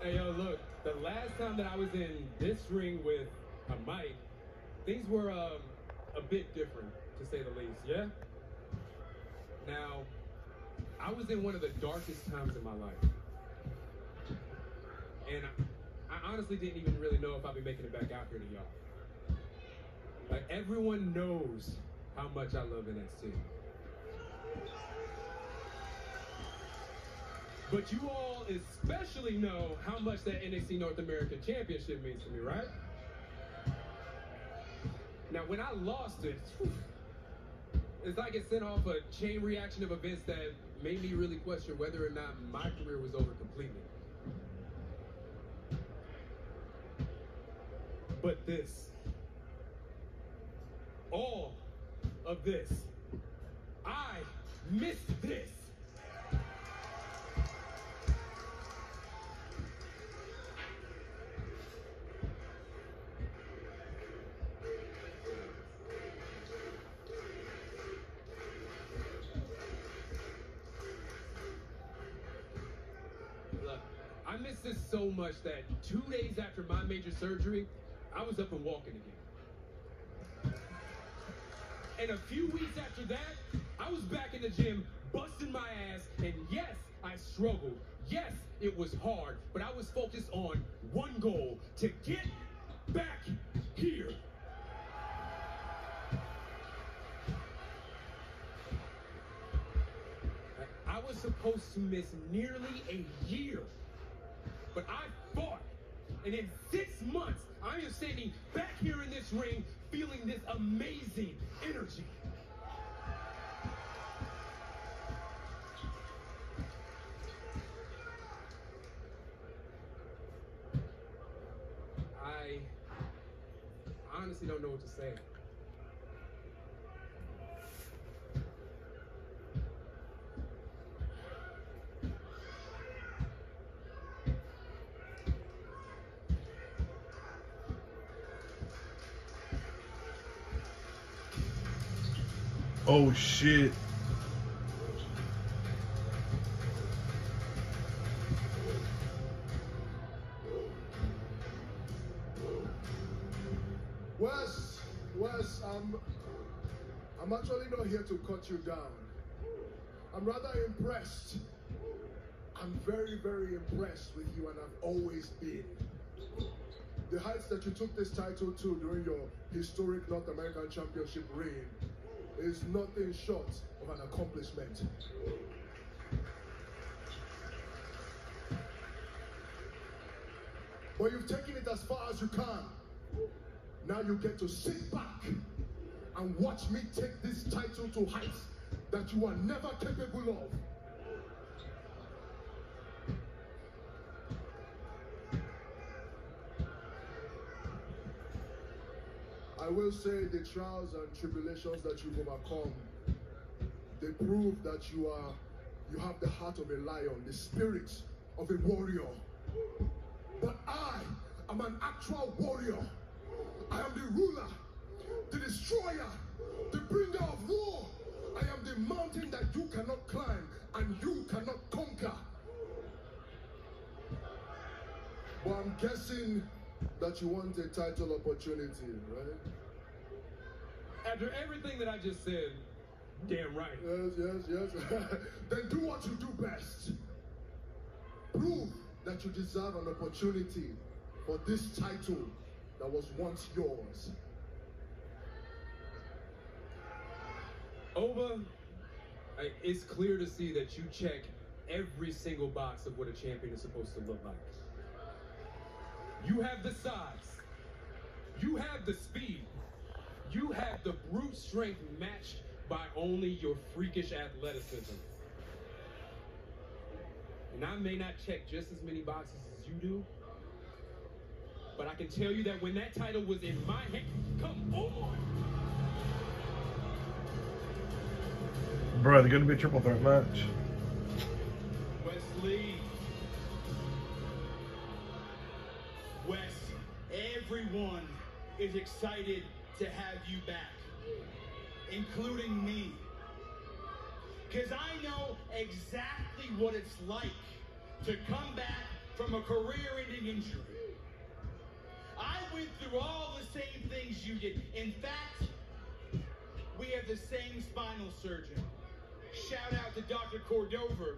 Hey, yo, look, the last time that I was in this ring with a mic, things were a bit different, to say the least, yeah? Now, I was in one of the darkest times in my life. And I honestly didn't even really know if I'd be making it back out here to y'all. Like, everyone knows how much I love NXT. But you all especially know how much that NXT North American Championship means to me, right? Now, when I lost it, it's like it sent off a chain reaction of events that made me really question whether or not my career was over completely. But this, all of this, I missed this. Look, I missed this so much that 2 days after my major surgery, I was up and walking again. And a few weeks after that, I was back in the gym, busting my ass, and yes, I struggled. Yes, it was hard, but I was focused on one goal, to get back here. I was supposed to miss nearly a year, but I fought. And in 6 months, I am standing back here in this ring, feeling this amazing energy. I honestly don't know what to say. Oh shit. Wes, I'm actually not here to cut you down. I'm rather impressed. I'm very, very impressed with you, and I've always been. The heights that you took this title to during your historic North American Championship reign is nothing short of an accomplishment. But you've taken it as far as you can. Now you get to sit back and watch me take this title to heights that you are never capable of. I will say the trials and tribulations that you've overcome, they prove that you have the heart of a lion, the spirit of a warrior. But I am an actual warrior. I am the ruler, the destroyer, the bringer of war. I am the mountain that you cannot climb and you cannot conquer. But I'm guessing that you want a title opportunity, right? After everything that I just said, damn right. Yes. Then do what you do best. Prove that you deserve an opportunity for this title that was once yours. Ova, it's clear to see that you check every single box of what a champion is supposed to look like. You have the size. You have the speed. You have the brute strength matched by only your freakish athleticism. And I may not check just as many boxes as you do, but I can tell you that when that title was in my hand, come on! Bro, they're gonna be a triple threat match. Wesley. Wes, everyone is excited to have you back, including me. Because I know exactly what it's like to come back from a career-ending injury. I went through all the same things you did. In fact, we have the same spinal surgeon. Shout out to Dr. Cordova.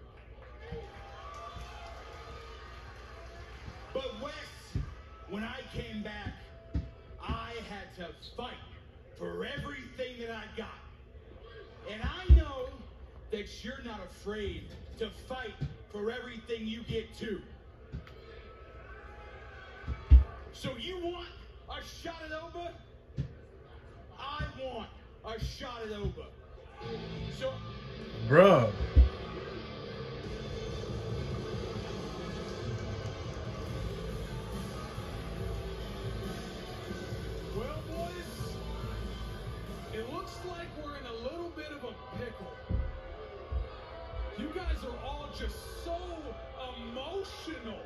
But Wes, when I came back, I had to fight for everything that I got. And I know that you're not afraid to fight for everything you get too. So you want a shot at Oba? I want a shot at Oba. So, Bruh. Well, boys, it looks like we're in a little bit of a pickle. You guys are all just so emotional.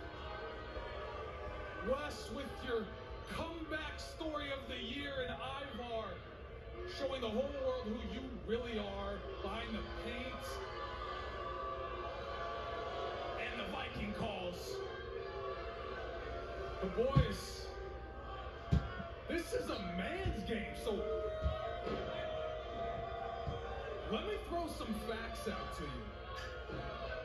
Wes, with your comeback story of the year, and Ivar showing the whole world who you really are behind the paint and the Viking calls. But boys, this is a man's game, so let me throw some facts out to you.